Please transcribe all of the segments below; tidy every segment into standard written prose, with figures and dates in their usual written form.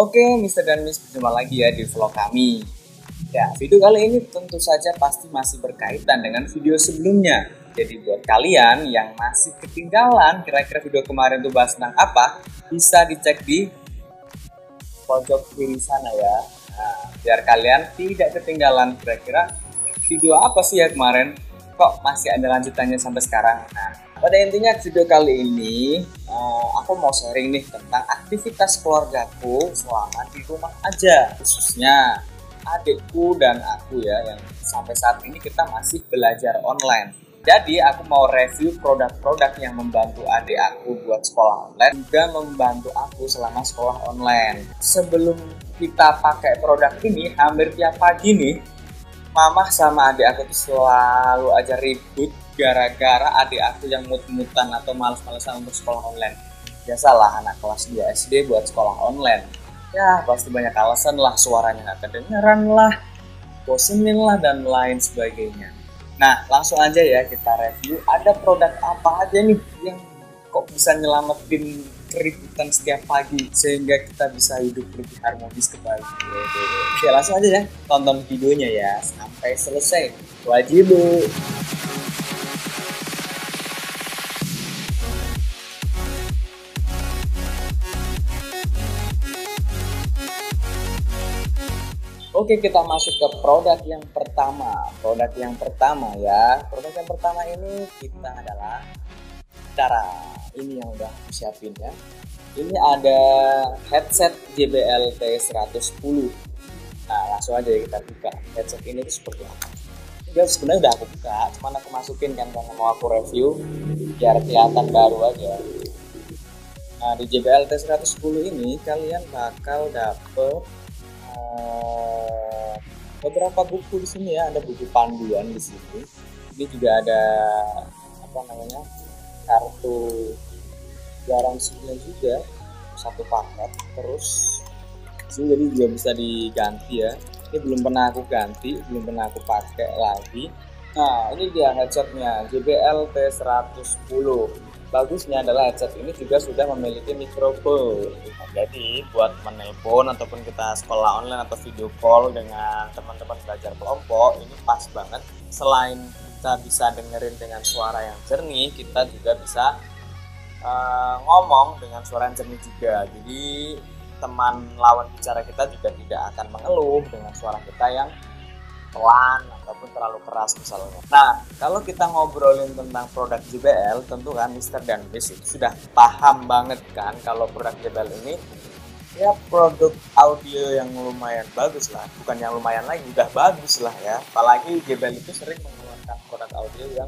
Oke, Mister dan Miss, berjumpa lagi ya di vlog kami. Ya, video kali ini tentu saja pasti masih berkaitan dengan video sebelumnya. Jadi buat kalian yang masih ketinggalan kira-kira video kemarin tuh bahas tentang apa, bisa dicek di pojok kiri sana ya. Nah, biar kalian tidak ketinggalan kira-kira video apa sih ya kemarin, kok masih ada lanjutannya sampai sekarang. Nah, pada intinya video kali ini aku mau sharing nih tentang aktivitas keluargaku selama di rumah aja, khususnya adikku dan aku ya, yang sampai saat ini kita masih belajar online. Jadi aku mau review produk-produk yang membantu adik aku buat sekolah online, juga membantu aku selama sekolah online. Sebelum kita pakai produk ini, hampir tiap pagi nih Mama sama adik aku tuh selalu aja ribut gara-gara adik aku yang mut-mutan atau males-malesan untuk sekolah online. Biasalah anak kelas 2 SD buat sekolah online. Ya pasti banyak alasan lah, suaranya nggak kedengeran lah, bosenin lah, dan lain sebagainya. Nah langsung aja ya kita review ada produk apa aja nih yang kok bisa nyelamatin keributan setiap pagi sehingga kita bisa hidup lebih harmonis kembali. Oke, langsung aja ya tonton videonya ya sampai selesai, wajib. Oke, kita masuk ke produk yang pertama. Produk yang pertama ya. Produk yang pertama ini kita adalah ini yang udah aku siapin ya. Ini ada headset JBL T110. Nah, langsung aja ya kita buka. Headset ini tuh seperti apa? Ini sebenarnya udah aku buka, cuman aku masukin kan karena mau aku review biar kelihatan baru aja. Nah, di JBL T110 ini kalian bakal dapet beberapa buku di sini ya. Ada buku panduan di sini. Ini juga ada kartu garansinya juga, satu paket. Terus sini jadi juga bisa diganti ya. Ini belum pernah aku ganti, belum pernah aku pakai lagi. Nah ini dia headsetnya JBL T110. Bagusnya adalah headset ini juga sudah memiliki mikrofon. Jadi buat menelpon ataupun kita sekolah online atau video call dengan teman-teman belajar kelompok, ini pas banget. Selain kita bisa dengerin dengan suara yang jernih, kita juga bisa ngomong dengan suara yang jernih juga. Jadi teman lawan bicara kita juga tidak akan mengeluh dengan suara kita yang pelan ataupun terlalu keras misalnya. Nah, kalau kita ngobrolin tentang produk JBL, tentu kan Mister dan Miss itu sudah paham banget kan kalau produk JBL ini ya produk audio yang lumayan bagus lah. Bukan yang lumayan lagi, udah bagus lah ya. Apalagi JBL itu sering mengeluarkan produk audio yang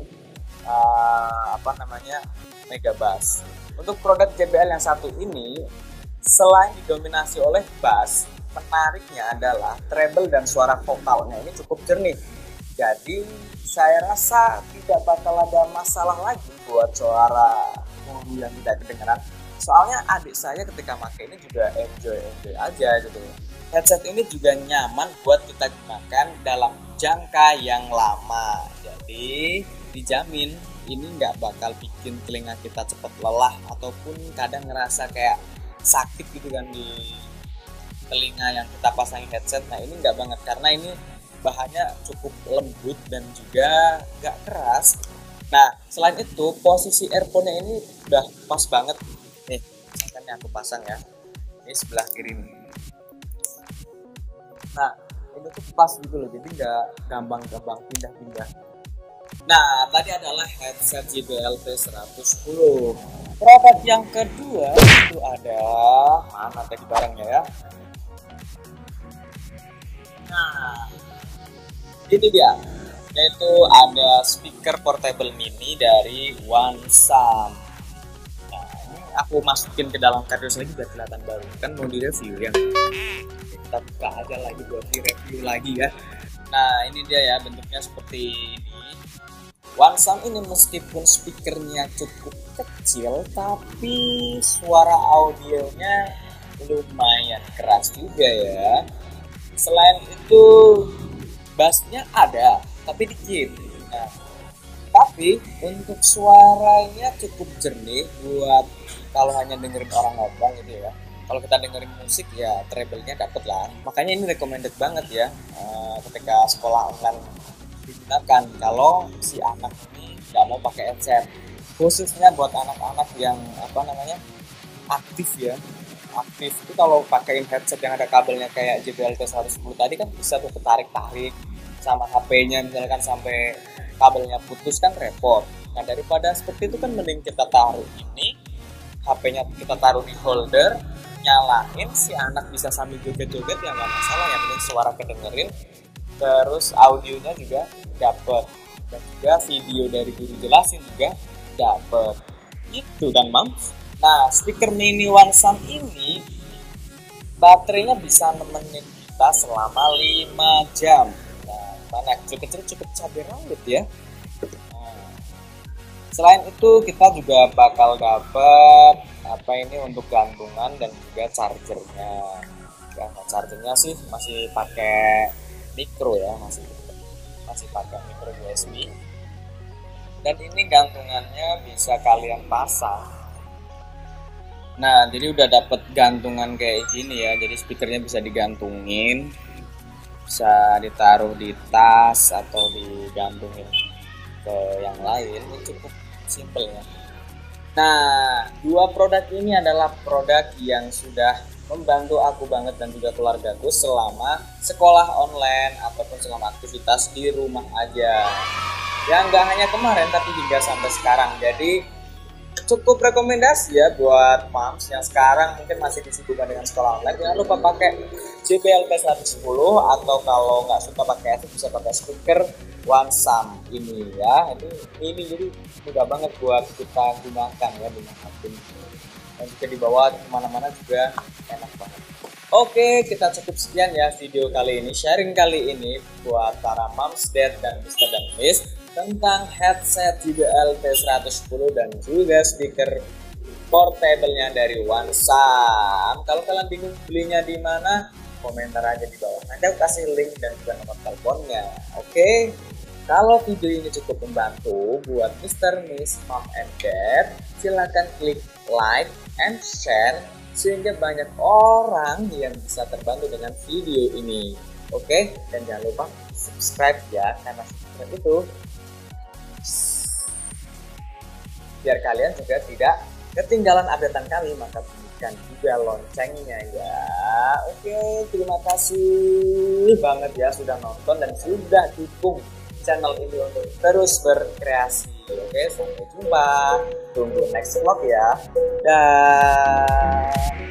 megabass. Untuk produk JBL yang satu ini, selain didominasi oleh bass, menariknya adalah treble dan suara vokalnya ini cukup jernih. Jadi saya rasa tidak bakal ada masalah lagi buat suara yang tidak kedengaran. Soalnya adik saya ketika pakai ini juga enjoy aja gitu. Headset ini juga nyaman buat kita gunakan dalam jangka yang lama. Jadi dijamin ini nggak bakal bikin telinga kita cepat lelah ataupun kadang ngerasa kayak sakit gitu kan di telinga yang kita pasangin headset. Nah ini nggak banget karena ini bahannya cukup lembut dan juga nggak keras. Nah selain itu posisi earphone-nya ini udah pas banget nih. Misalkan yang aku pasang ya, ini sebelah kiri nih. Nah ini tuh pas gitu loh, jadi nggak gampang pindah-pindah. Nah tadi adalah headset JBL T110. Produk yang kedua itu ada mana tadi barangnya ya. Nah, ini dia, yaitu ada speaker portable mini dari OneSound. Nah, ini aku masukin ke dalam kardus lagi biar kelihatan baru. Kan mau direview ya. Kita buka aja lagi buat direview lagi ya. Nah, ini dia ya, bentuknya seperti ini. OneSound ini meskipun speakernya cukup kecil, tapi suara audionya lumayan keras juga ya. Selain itu bassnya ada tapi dikit. Nah, tapi untuk suaranya cukup jernih buat kalau hanya dengerin orang ngomong gitu ya. kalau kita dengerin musik ya treble-nya dapet lah. Makanya ini recommended banget ya ketika sekolah online digunakan kalau si anak ini nggak mau pakai headset, khususnya buat anak-anak yang aktif ya. Aktif itu kalau pakai headset yang ada kabelnya kayak JBL T110 tadi kan bisa tuh ketarik-tarik sama HP-nya, misalkan sampai kabelnya putus kan repot. Nah daripada seperti itu kan mending kita taruh ini, HP-nya kita taruh di holder, nyalain, si anak bisa sambil joget-joget ya nggak masalah, yang penting suara kedengerin, terus audionya juga dapet, dan juga video dari guru jelasin juga dapet gitu kan Mams. Nah speaker mini OneSound ini baterainya bisa nemenin kita selama 5 jam. Nah mana kecil-kecil cukup cabai rawit ya. Selain itu kita juga bakal dapat untuk gantungan dan juga chargernya. Ya, chargernya sih masih pakai micro ya, masih pakai micro USB. Dan ini gantungannya bisa kalian pasang. Nah, jadi udah dapet gantungan kayak gini ya. Jadi speakernya bisa digantungin, bisa ditaruh di tas atau digantungin ke yang lain. Ini cukup simple ya. Nah, dua produk ini adalah produk yang sudah membantu aku banget dan juga keluargaku selama sekolah online ataupun selama aktivitas di rumah aja. Ya nggak hanya kemarin tapi hingga sampai sekarang. Jadi cukup rekomendasi ya buat moms yang sekarang mungkin masih disibukkan dengan sekolah online. Jangan lupa pakai JBL T110 atau kalau nggak suka pakai headset bisa pakai speaker OneSound ini ya. Ini jadi mudah banget buat kita gunakan ya dimanapun, dan juga dibawa kemana-mana juga enak banget. Oke, kita cukup sekian ya video kali ini, sharing kali ini buat para moms, dad, dan Mr. dan Miss tentang headset JBL T110 dan juga speaker portable-nya dari OneSound. Kalau kalian bingung belinya di mana, komentar aja di bawah. Nanti aku kasih link dan juga nomor teleponnya. Oke. Kalau video ini cukup membantu buat Mr. Miss, Mom, and Dad, silahkan klik like and share sehingga banyak orang yang bisa terbantu dengan video ini. Oke, dan jangan lupa subscribe ya, karena subscribe itu biar kalian juga tidak ketinggalan updatean kami, maka bunyikan juga loncengnya ya. Oke, terima kasih banget ya sudah nonton dan sudah dukung channel ini untuk terus berkreasi. Oke, sampai jumpa, tunggu next vlog ya. Dah.